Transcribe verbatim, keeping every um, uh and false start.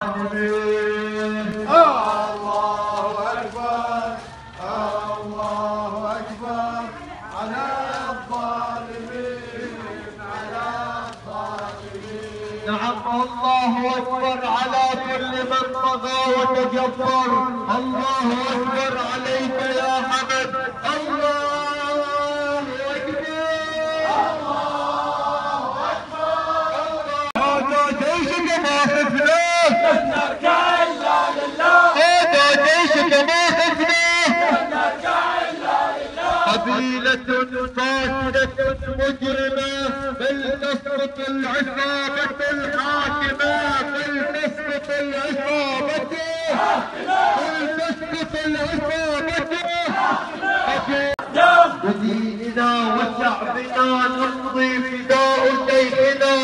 الله أكبر الله أكبر على الظالمين على الظالمين. نعم الله أكبر على كل من طغى وتجبر. الله أكبر عليك يا حمد. الله أكبر الله أكبر. هذا جيشك ما خفناه لن نركع إلا لله. هذا جيشك ما خفناه لن نركع إلا لله. قبيلة فاسدة مجرمة بل تسقط العصابة الحاكمة. بل تسقط العصابة بل تسقط العصابة. وديننا وشعبنا نمضي فداء شيخنا